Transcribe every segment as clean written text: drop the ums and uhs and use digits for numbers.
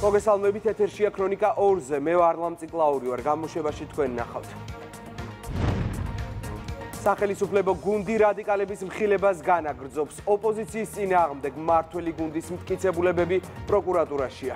მოგესალმებით, ეთერშია ქრონიკა 2-ზე. მე ვარ ლამწიკლაური ვარ, გამოშვებაში თქვენ ნახავთ. სახელისუფლებო გუნდი რადიკალების მხილებას განაგრძობს. ოპოზიციის წინააღმდეგ მმართველი გუნდის მტკიცებულებები პროკურატურაშია.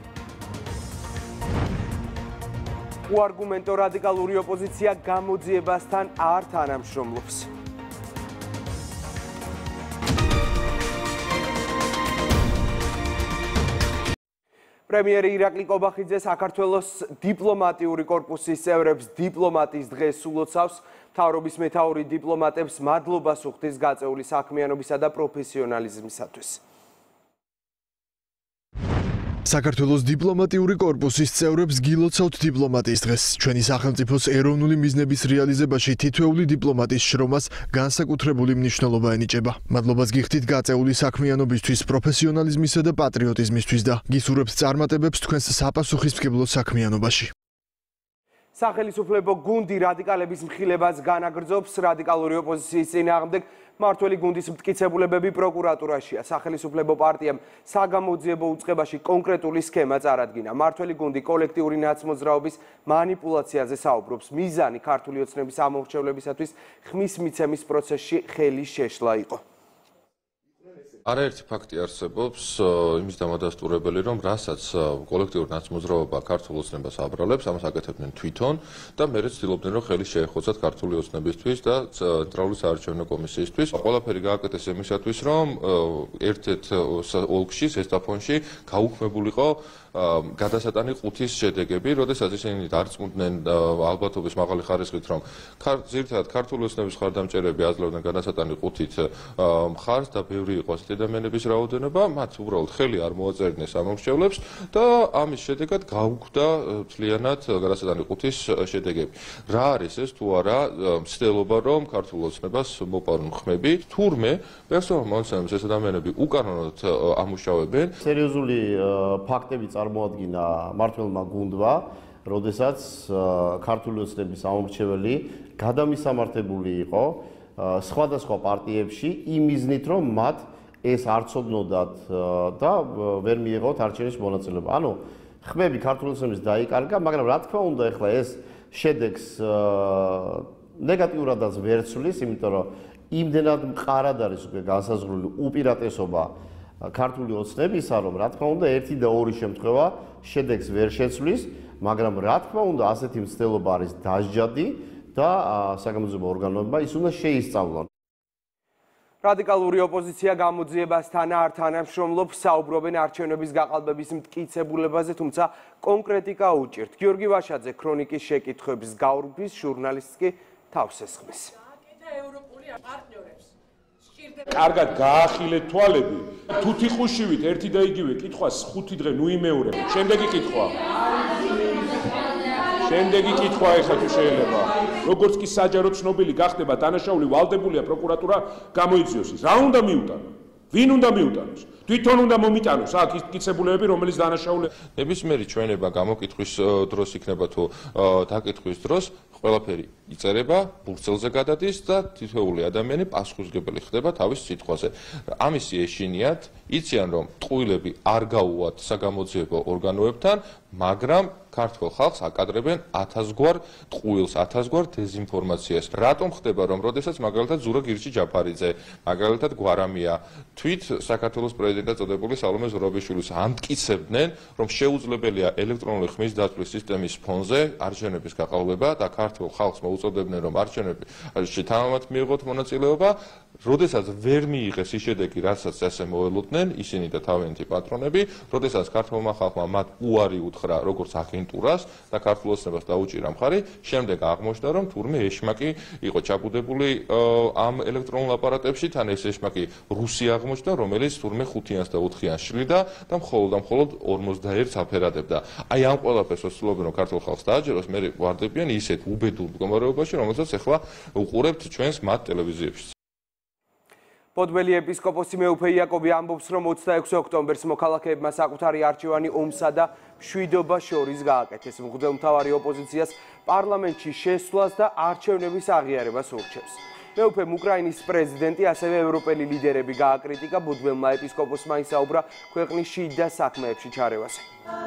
უარგუმენტო რადიკალური ოპოზიცია გამოძიებასთან არ თანამშრომლობს. პრემიერი ირაკლი კობახიძე საქართველოს დიპლომატიური კორპუსის წევრებს დიპლომატიის დღეს სულოცავს. მთავრობის მეთაური დიპლომატებს მადლობას უხდის გაწეული საქმიანობისა და პროფესიონალიზმისათვის. საქართველოს დიპლომატიური კორპუსის წევრებს გილოცავთ დიპლომატიის დღეს. ჩვენი სახელმწიფოს ეროვნული მიზნების რეალიზებაში თითოეული დიპლომატის შრომას განსაკუთრებული მნიშვნელობა ენიჭება. მადლობას გიხდით გაწეული საქმიანობისთვის, პროფესიონალიზმისა და პატრიოტიზმისთვის და გისურვებთ წარმატებებს თქვენს საპასუხისმგებლო საქმიანობაში. სახელისუფლებო გუნდი რადიკალების მხილებას განაგრძობს. რადიკალური ოპოზიციის წინააღმდეგ მმართველი გუნდის მტკიცებულებები პროკურატურაშია. სახელისუფლებო პარტიამ საგამოძიებო უწყებაში კონკრეტული სქემა წარადგინა. მმართველი გუნდი კოლექტიური ნაცმოძრაობის მანიპულაციაზე საუბრობს. მიზანი ქართული ოცნების ამორჩევლებისათვის ხმის მიცემის პროცესში ხელის შეშლა იყო. არაერთი ფაქტი არსებობს იმის დამადასტურებელი, რომ რასაც კოლექტიური ნაცმოძრაობა ქართულ ოცნებას აბრალებს, ამას აკეთებდნენ თვითონ და მერე ცდილობდნენ, რომ ხელი შეეხოცათ ქართული ოცნებისთვის და ცენტრალური საარჩევნო კომისიისთვის. ყველაფერი გააკეთეს იმისათვის, რომ ერთ-ერთ ოლქში, ზესტაფონში გაუქმებულიყო გადასატანი 5-ის შედეგები, როდესაც ისინი დარწმუნდნენ ალბათობის მაღალი ხარისხით, რომ ძირითადად ქართული ოცნების მხარდამჭერები აძლევდნენ გადასატანი 5-ით მხარს და ბევრი იყო ასეთი ადამიანების რაოდენობა, მათ უბრალოდ ხელი არ მოაწერდნენ სამომრჩევლებს და ამის შედეგად გაუქმდა მთლიანად გადასატანი 5-ის შედეგები. რა არის ეს თუ არა მცდელობა, რომ ქართულ ოცნებას მოპარουν ხმები, თურმე პერსონალ მონაცემებს ეს ადამიანები უკანონოდ ამუშავებენ. სერიოზული ფაქტები წარმოადგინა მმართველმა გუნდმა, როდესაც ქართული ოცნების ამომრჩეველი გადამისამართებელი იყო სხვადასხვა პარტიებში იმ მიზნით, რომ მათ ეს არ ცოდნოდათ და ვერ მიეღოთ არჩევნების მონაწილეობა. ანუ ხმები ქართული ოცნების დაიკარგა, მაგრამ რა თქმა უნდა, ეხლა ეს შედეგს ნეგატიურადაც ვერ ცვლის, იმიტომ რომ იმდენად მყარად არის უკვე განსაზღვრული უპირატესობა ქართული ოცნებისა, რომ რა თქმა უნდა, ერთი და ორი შემთხვევა შედეგს ვერ შეცვლის, მაგრამ რა თქმა უნდა, ასეთი მცდელობა არის დასჯადი და საგამოძიებო ორგანოებმა ის უნდა შეისწავლონ. რადიკალური ოპოზიცია გამოძიებასთან არ თანამშრომლობს, საუბრობენ არჩევნების გაყალბების მტკიცებულებაზე, თუმცა კონკრეტიკა უჭირთ. გიორგი ვაშაძე ქრონიკის შეკითხვების გაურბის, ჟურნალისტს კი თავს ესხმის. კარგად გაახილეთ თვალები. თუ თიხუშივით ერთი და იგივე კითხვას 5 დღე ნუ იმეორებ. შემდეგი კითხვა. შემდეგი კითხვა ეხლა თუ შეიძლება. როგორც კი საჯარო ცნობილი გახდება დანაშაული ვალდებულია პროკურატურა გამოიძიოს ის. რა უნდა მიუტანო? ვინ უნდა მიუტანოს? თვითონ უნდა მომიტანოს აქ ის მტკიცებულებები, რომელიც დანაშაული. ნებისმიერი ჩვენება გამოკითხვის დროს იქნება თუ დაკითხვის დროს ყველაფერი იწერება, ბურცელზე გადადის და თითოეული ადამიანი პასუხისმგებელი ხდება თავის სიტყვაზე. ამისი ეშინიათ, იციან რომ ტყუილები არ გაუვათ საგამოძიებო ორგანოებთან, მაგრამ ქართულ ხალხს აკადრებენ 1000 გვარ ტყუილს, 1000 გვარ დეზინფორმაციას. რატომ ხდება, რომ როდესაც მაგალითად ზურა გირჩი ჯაფარიძე, მაგალითად გვარამია, თვით საქართველოს პრეზიდენტად წოდებული სალომე ზურაბიშვილის ამტკიცებდნენ, რომ შეუძლებელია ელექტრონული ხმის დაცვის სისტემის ფონზე არჩევნების გაყალბება და ქართულ ხალხს მოუწოდებდნენ, რომ არჩევნებში თანამად მიიღოთ მონაწილეობა, როდესაც ვერ მიიღეს ის შედეგი, რასაც ესე მოელოდნენ ისინი და თავიანთი პატრონები, როდესაც ქართულმა ხალხმა მათ უარი უთხრა როგორც აგენტურას და ქართულ ოცნებას დაუჭირა მხარი, შემდეგ აღმოჩნდა, რომ თურმე ეშმაკი იყო ჩაბუდებული ამ ელექტრონულ აპარატებში, თან ეს ეშმაკი რუსი აღმოჩნდა, რომელიც თურმე 5-იანს და 4-იანს შლიდა და მხოლოდ 41-ს აფერადებდა. აი ამ ყველაფერს ვცდილობენ, რომ ქართულ ხალხს დააჯეროს, მე ვარდებიან ისეთ უბედურ მდგომარეობაში, რომელსაც ახლა უყურებთ ჩვენს მათ ტელევიზიებში. პოდველი ეპისკოპოსი მეუფე იაკობი ამბობს, რომ 26 ოქტომბერს მოქალაქეებმა საკუთარი არჩევანი ომსა და მშვიდობა შორის გააკეთეს. მღვდელმთავარი ოპოზიციას პარლამენტში შესვლას და არჩევნების აღიარებას ურჩევს. მეუფემ უკრაინის პრეზიდენტი, ასევე ევროპელი ლიდერები გააკრიტიკა ბუდველმა ეპისკოპოსმა ისაუბრა ქვეყნის შიდა საქმეებში ჩარევაზე.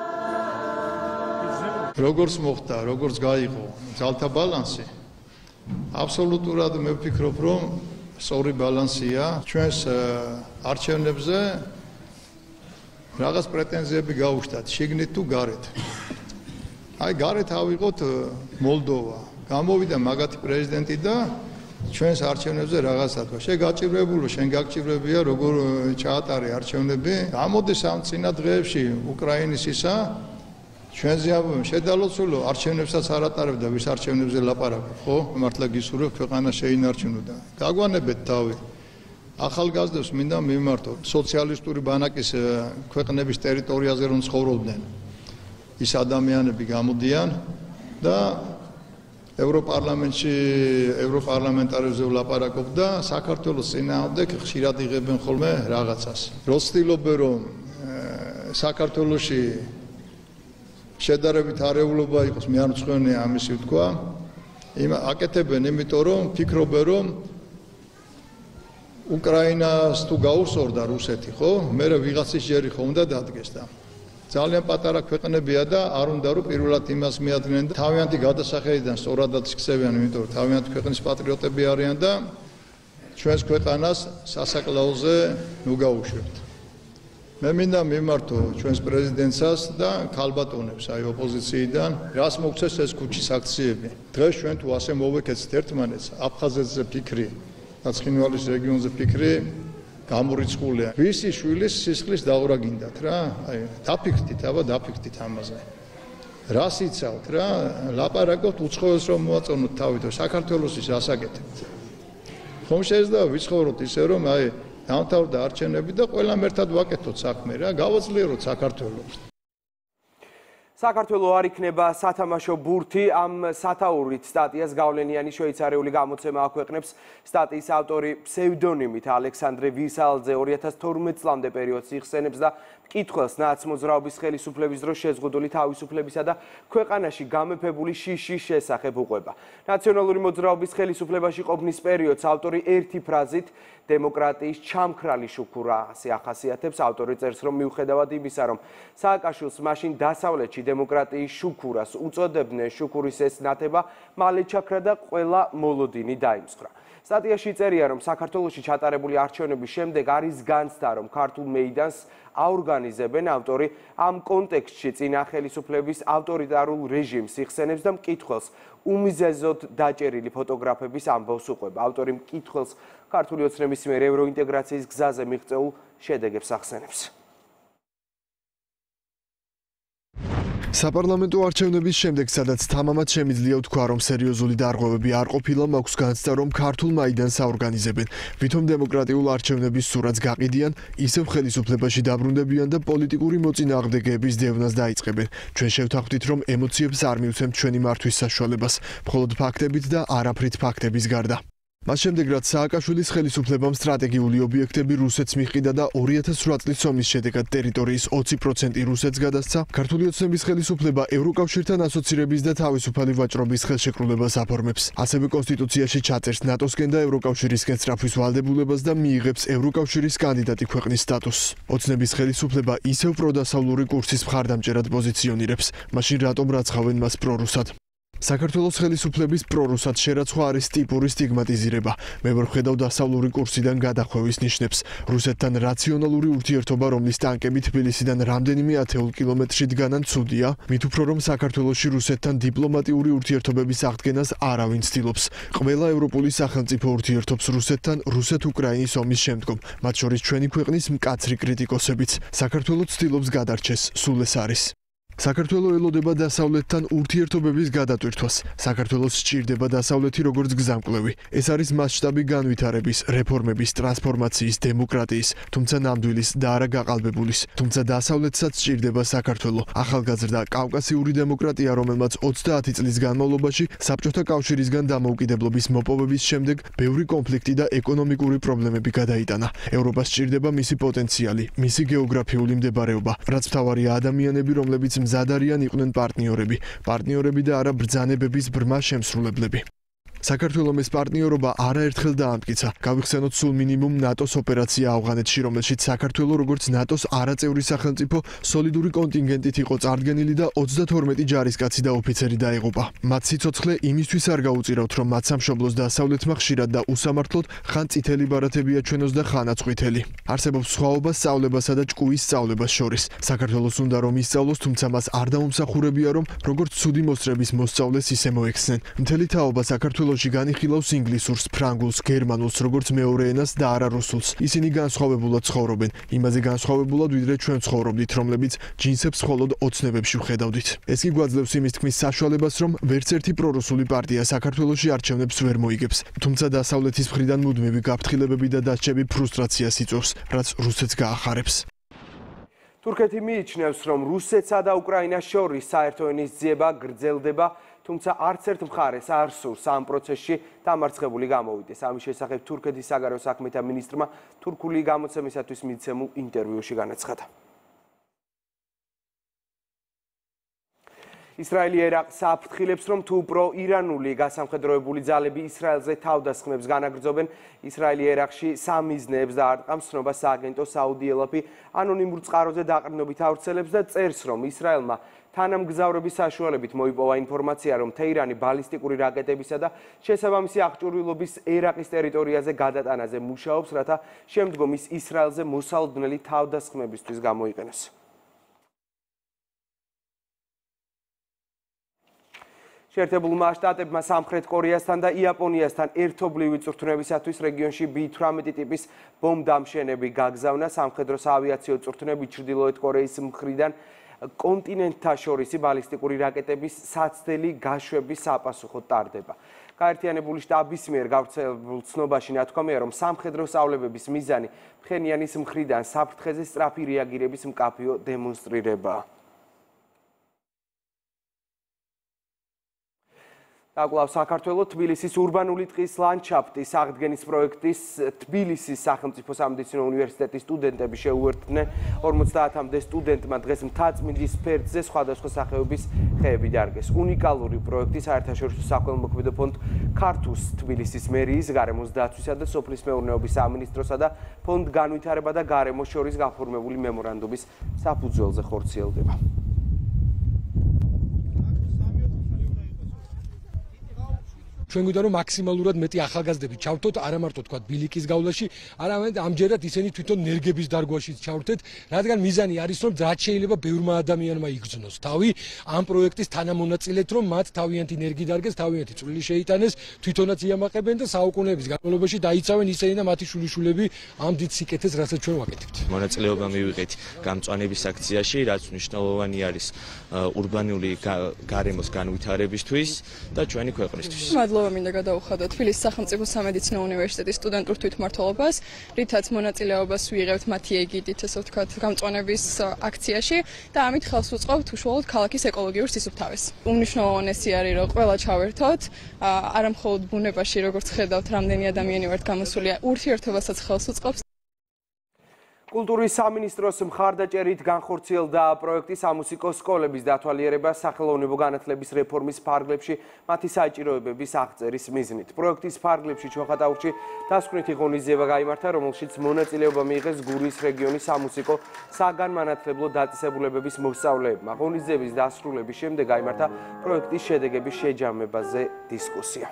როგორც მოხდა, როგორც გაიღო ძალთა ბალანსი, აბსოლუტურად მე ვფიქრობ, რომ სწორი ბალანსია ჩვენს არჩევნებზე რაღაც პრეტენზიები გაუჩნდათ, შიგნით თუ გარეთ. აი გარეთ ავიღოთ მოლდოვა. გამოვიდა მაგათი პრეზიდენტი და ჩვენს არჩევნებზე რაღაცა თქვა. შენ გაჭირვებულო, შენ გაგჭირვებია როგორ ჩაატარე არჩევნები. გამოდის ამ წინა დღეებში უკრაინის ისა ჩვენზე შედალოცულო არჩევნებსაც არ ატარებდა, ვის არჩევნებზე ლაპარაკობ, ხო? მართლა გისურვებ ქვეყანა შეინარჩუნოდა. გაგვანებეთ თავი. ახალგაზრდებს მინდა მიმართოთ სოციალისტური ბანაკის ქვეყნების ტერიტორიაზე რომ ცხოვრობდნენ. ის ადამიანები გამოდიან და ევროპარლამენტში ევროპარლამენტარებზე ვლაპარაკობ და საქართველოს წინააღმდეგ ხშირად იღებენ ხოლმე რაღაცას. რო ცდილობენ რომ საქართველოში შედარებით არეულობა იყოს, მე არ მწვენია ამისი თქვა. აკეთებენ იმიტომ რომ ფიქრობენ რომ უკრაინას თუ გაუსწორდა რუსეთი, ხო? მე ვიღაცის ჯერი ხო უნდა დადგეს და ძალიან პატარა ქვეყნებია და არ უნდა რომ პირველად იმას მიადგნენ და თავიანთი გადასახედიდან სწორადაც იქცევიან, იმიტომ რომ თავიანთი ქვეყნის პატრიოტები არიან და ჩვენს ქვეყანას სასაკლაოზე ნუ გაუშვებთ. მე მინდა მიმართო ჩვენს პრეზიდენტსაც და ქალბატონებს აი ოპოზიციიდან, რას მოგცეს ეს ქუჩის აქციები. დღეს ჩვენ თუ ასე მოვეკეცთ ერთმანეთს, აფხაზეთზე ფიქრი, ცხინვალის რეგიონზე ფიქრი გამორიცხულია. ვისი შვილის სისხლის დაურა გინდათ რა? აი დაფიქრდით, აბა დაფიქრდით ამაზე. რას იცავთ რა? ლაპარაკობთ უცხოელს რომ მოაწონოთ თავი და საქართველოს ის ასაკეთებთ. ხომ შეიძლება ვიცხოვროთ ისე რომ აი დამთავრდა არჩევნები და ყველამ ერთად ვაკეთოთ საქმე რა, გავაძლიეროთ საქართველოს. საქართველო არ იქნება სათამაშო ბურთი, ამ სათაურით სტატიას გავლენიანი შვეიცარიული გამოცემა აქვეყნებს. სტატიის ავტორი ფსევდონიმით ალექსანდრე ვისალძე 2012 წლამდე პერიოდს იხსენებს და მკითხველს ნაცმოძრაობის ხელისუფლების დროს შეზღუდული თავისუფლებისა და ქვეყანაში გამეფებული შიშის შესახებ უყვება. ნაციონალური მოძრაობის ხელისუფლებაში ყოფნის პერიოდს ავტორი ერთი ფრაზით დემოკრატიის ჩამქრალი შუქურა ასე ახასიათებს. ავტორი წერს, რომ მიუხედავად იმისა, რომ სააკაშვილს მაშინ დასავლეთში დემოკრატიის შუქურას უწოდებდნენ, შუქურის ეს ნათება მალე ჩაქრა და ყველა მოლოდინი დაიმსხვრა. სტატიაში წერია, რომ საქართველოში ჩატარებული არჩევნების შემდეგ არის განცდა, რომ ქართულ მეიდანს აორგანიზებენ. ავტორი ამ კონტექსტში წინა ხელისუფლების ავტორიტარულ რეჟიმს იხსენებს და მკითხველს უმიზეზოდ დაჭერილი ფოტოგრაფების ამბავს უყვება. ავტორი მკითხველს ქართული ოცნების მიერ ევროინტეგრაციის გზაზე მიღწეულ შედეგებს ახსენებს. საპარლამენტო არჩევნების შემდეგ, სადაც თამამად შემიძლია ვთქვა, რომ სერიოზული დარღვევები არ ყოფილა, მაქვს განცდა, რომ ქართულ მაიდანს აორგანიზებენ. ვითომ დემოკრატიულ არჩევნების სურათს გაყიდიან, ისევ ხელისუფლებაში დაბრუნდებიან და პოლიტიკური მოწინააღმდეგეების დევნას დაიწყებენ. ჩვენ შევთანხმდით, რომ ემოციებს არ მივცემთ ჩვენი მართვის საშუალებას, მხოლოდ ფაქტებით და არაფრით ფაქტების გარდა. მას შემდეგ, რაც სააკაშვილის ხელისუფლებამ სტრატეგიული ობიექტები რუსეთს მიჰყიდა და 2008 წლის ომის შედეგად ტერიტორიის 20% რუსეთს გადასცა, ქართული ოცნების ხელისუფლება ევროკავშირთან ასოცირების და თავისუფალი ვაჭრობის ხელშეკრულებას აფორმებს. ასევე კონსტიტუციაში ჩაწერს ნატოსკენ და ევროკავშირისკენ სწრაფვის ვალდებულებას და მიიღებს ევროკავშირის კანდიდატი ქვეყნის სტატუსს. ოცნების ხელისუფლება ისევ პროდასავლური კურსის მხარდამჭერად პოზიციონირებს, მაშინ რატომ რაცხავენ მას პრორუსად? საქართველოს ხელისუფლების პრორუსად შერაცხვა არის ტიპური სტიგმატიზირება. მე ვერ ვხედავ დასავლური კურსიდან გადახვევის ნიშნებს. რუსეთთან რაციონალური ურთიერთობა, რომლის ტანკები თბილისიდან რამდენიმე ათეულ კილომეტრში დგანან, ცუდია, მით უფრო რომ საქართველოში რუსეთთან დიპლომატიური ურთიერთობების აღდგენას არავინ ცდილობს. ყველა ევროპული სახელმწიფო ურთიერთობს რუსეთთან რუსეთ-უკრაინის ომის შემდგომ, მათ შორის ჩვენი ქვეყნის მკაცრი კრიტიკოსებიც. საქართველო ცდილობს გადარჩეს, სულ ეს არის. საქართველო ელოდება დასავლეთთან ურთიერთობების გადატვირთვას. საქართველოს სჭირდება დასავლეთი როგორც გზამკვლევი. ეს არის მასშტაბი განვითარების, რეფორმების, ტრანსფორმაციის, დემოკრატიის, თუმცა ნამდვილის და არა გაყალბებულის. თუმცა დასავლეთსაც სჭირდება საქართველო. ახალგაზრდა კავკასიური დემოკრატია, რომელმაც 30 წლის განმავლობაში საბჭოთა კავშირისგან დამოუკიდებლობის მოპოვების შემდეგ ბევრი კონფლიქტი და ეკონომიკური პრობლემები გადაიტანა. ევროპას სჭირდება მისი პოტენციალი, მისი გეოგრაფიული მდებარეობა, რაც მთავარია ადამიანები, რომლებიც მზად არიან იყვნენ პარტნიორები და არა ბრძანებების ბრმა შემსრულებლები. საქართველოს ეს პარტნიორობა არაერთხელ დაამტკიცა. გავიხსენოთ სულ მინიმუმ ნატოს ოპერაცია ავღანეთში, რომელშიც საქართველოს როგორც ნატოს არაწევრი სახელმწიფო სოლიდური კონტინგენტით იყო წარდგენილი და 32 ჯარისკაცი და ოფიცერი დაიღუპა. მათ სიცოცხლე იმისთვის არ გაუწირავთ, რომ მათ სამშობლოს დასავლეთმა ხშირად და უსამართლოდ ხან წითელი ბარათები აჩვენოს და ხანაც ყვითელი. არსებობს სხვაობა სწავლებასა და ჭკუის სწავლებას შორის. საქართველოს უნდა რომ ისწავლოს, თუმცა მას არ დაუმსახურებია, რომ როგორც ცუდი მოსწრების მოსწავლეს ისე მოექცნენ. მთელი თაობა საქართველოში განიხილავს ინგლისურს, ფრანგულს, გერმანულს, როგორც მეორე ენას და არა რუსულს. ისინი განსხვავებულად ცხოვრობენ, იმაზე განსხვავებულად, ვიდრე ჩვენ ცხოვრობდით, რომლებიც ჯინსებს მხოლოდ ოცნებებში ვხედავდით. ეს კი გვაძლევს იმის თქმის საშუალებას, რომ ვერც ერთი პრორუსული პარტია საქართველოში არჩევნებს ვერ მოიგებს. თუმცა დასავლეთის მხრიდან მუდმივი გაფრთხილებები და დასჯები ფრუსტრაციას იწვევს, რაც რუსეთს გაახარებს. თურქეთი მიიჩნევს, რომ რუსეთსა და უკრაინას შორის საერთო ენის ძიება გრძელდება, თუმცა არც ერთ მხარეს არ სურს ამ პროცესში დამარცხებული გამოვიდეს. ამის შესახებ თურქეთის საგარეო საქმეთა მინისტრმა თურქული გამოცემისათვის მიცემულ ინტერვიუში განაცხადა. ისრაელი ერაყს აფრთხილებს, რომ თუ პრო-ირანული გასამხედროებული ძალები ისრაელზე თავდასხმებს განაგრძობენ, ისრაელი ერაყში სამიზნეებს და არტყამს ცნობა სააგენტო საუდი ელაფი ანონიმურ წყაროზე დაყრდნობით ავრცელებს და წერს, რომ ისრაელმა თანამგზავრების საშუალებით მოიპოვა ინფორმაცია, რომ თეირანი ბალისტიკური რაკეტებისა და შესაბამისი აღჭურვილობის ერაყის ტერიტორიაზე გადატანაზე მუშაობს, რათა შემდგომ ის ისრაელზე მოსალოდნელი თავდასხმებისთვის გამოიყენოს. შეერთებულმა შტატებმა სამხრეთ კორეასთან და იაპონიასთან ერთობლივი წვრთნებისათვის რეგიონში B-18 ტიპის ბომბდამშენები გაგზავნა. სამხედრო საავიაციო წვრთნები ჩრდილოეთ კორეის მხრიდან კონტინენტთა შორისი ბალისტიკური რაკეტების საცდელი გაშვების საპასუხოდ ტარდება. გაერთიანებული შტაბის მიერ გავრცელებულ ცნობაში ნათქვამია, რომ სამხედრო სწავლებების მიზანი ფხენიანის მხრიდან საფრთხეზე სწრაფი რეაგირების მკაფიო დემონსტრირებაა. დაკვლავ საქართველოს თბილისის ურბანული ტყის ლანდშაფტის აღდგენის პროექტის თბილისის სახელმწიფო სამედიცინო უნივერსიტეტის სტუდენტები შეუერთდნენ 50-მდე სტუდენტმა დღეს მთაწმინდის ფერდზე სხვადასხვა სახეობის ხეები დარგეს. უნიკალური პროექტი საერთაშორისო საქველმოქმედო ფონდ ქართუს, თბილისის მერიის, გარემოს დაცვისა და სოფლის მეურნეობის სამინისტროსა და ფონდ განვითარება და გარემოს შორის გაფორმებული მემორანდუმის საფუძველზე ხორციელდება. ჩვენ გვინდა რომ მაქსიმალურად მეტი ახალგაზრდები ჩავთოთ, არა მარტო თქვა ბილიკის გავლაში, არამედ ამჯერად ისინი თვითონ ნერგების დარგვაშიც ჩავთეთ, რადგან მიზანი არის რომ რაც შეიძლება ბევრმა ადამიანმა იგრძნოს თავი ამ პროექტის თანამონაწილედ, რომ მათ თავიანთი ნერგი დარგეს, თავიანთი წვლილი შეიტანეს, თვითონაც იამაყებენ და საუკუნეების განმავლობაში დაიცავენ ისინი და მათი შვილიშვილები ამ დიდ სიკეთეს, რასაც ჩვენ ვაკეთებთ. მონაწილეობა მივიღეთ გამწვანების აქციაში, რაც მნიშვნელოვანი არის ურბანული გარემოს განვითარებისთვის და ჩვენი ქვეყნისთვის. მინდა გადავუხადოთ თბილისის სახელმწიფო სამედიცინო უნივერსიტეტის სტუდენტურ თვითმმართველობას, რითაც მონაწილეობას ვიღებთ მათი ეგიდით, ასე ვთქვათ, გამწვანების აქციაში და ამით ხელს ვუწყობთ უშუალოდ ქალაქის ეკოლოგიურ სისუფთავეს. უმნიშვნელოვანესი არის, რომ ყველა ჩავერთოთ, არა მხოლოდ ბუნებაში, როგორც ხედავთ, რამდენი ადამიანი ვართ გამოსული, ურთიერთობასაც ხელს უწყობს. კულტურის სამინისტროს მხარდაჭერით განხორციელდა პროექტი სამუსიკო სკოლების დათვალიერება სახელოვნებო განათლების რეფორმის ფარგლებში მათი საჭიროებების აღწერის მიზნით. პროექტის ფარგლებში ჩოხატაუში დასკვნითი ღონისძიება გაიმართა, რომელშიც მონაწილეობა მიიღეს გურიის რეგიონის სამუსიკო საგანმანათლებლო დაწესებულებების მოსწავლეებმა. ღონისძიების დასრულების შემდეგ გაიმართა პროექტის შედეგების შეჯამებაზე დისკუსია.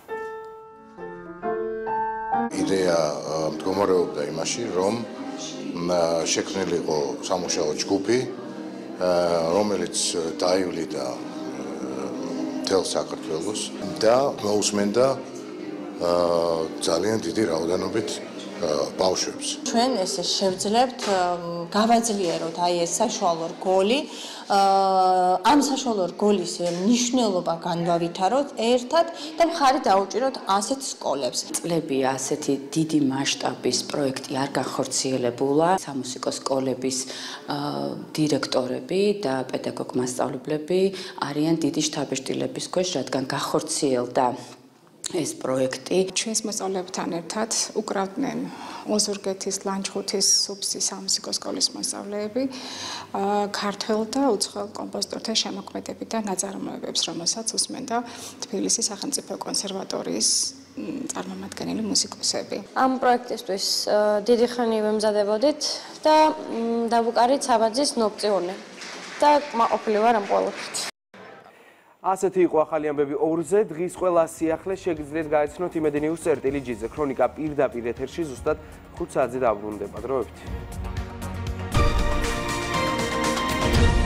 იდეა მდგომარეობდა იმაში, რომ შექმნილი იყო სამუშაო ჯგუფი, რომელიც დაივლიდა მთელ საქართველოს და მოусმენდა ძალიან დიდი რაოდენობით ბავშვებს. ჩვენ ესე შევძლებთ გავაძლიეროთ აი ეს საშუალო რგოლი, ამ საშუალო რგოლის მნიშვნელობა განვავითაროთ ერთად და მხარი დაუჭიროთ ასეთ სკოლებს. წლები ასეთი დიდი მასშტაბის პროექტი არ განხორციელებულა. სამუსიკო სკოლების დირექტორები და პედაგოგ-მასწავლებლები არიან დიდი შთაბეჭდილების ქვეშ, რადგან განხორციელდა ეს პროექტი. ჩვენს მოსწავლეებთან ერთად უკრავდნენ ოზურგეთის ლანჩხუთის სუფსის სამუსიკო სკოლის მოსწავლეები, ქართველ და უცხოელ კომპოზიტორთა შემოქმედებით და ნაწარმოებებს, რომელსაც უსმენდა თბილისის სახელმწიფო კონსერვატორიის წარმომადგენელი მუსიკოსები. ამ პროექტისთვის დიდი ხანი ვემზადებოდით და დავუკარით საბაძის ნოპწიონი და კმაყოფილი ვარ ამ ყველაფრით. ასეთი იყო ახალი ამბები 2-ზე. დღის ყველა სიახლე შეგიძლიათ გაეცნოთ იმედი ნიუს წერტილი ჯიზე. ქრონიკა პირდაპირ ეთერში ზუსტად 5 საათზე დაბრუნდება. დროებით.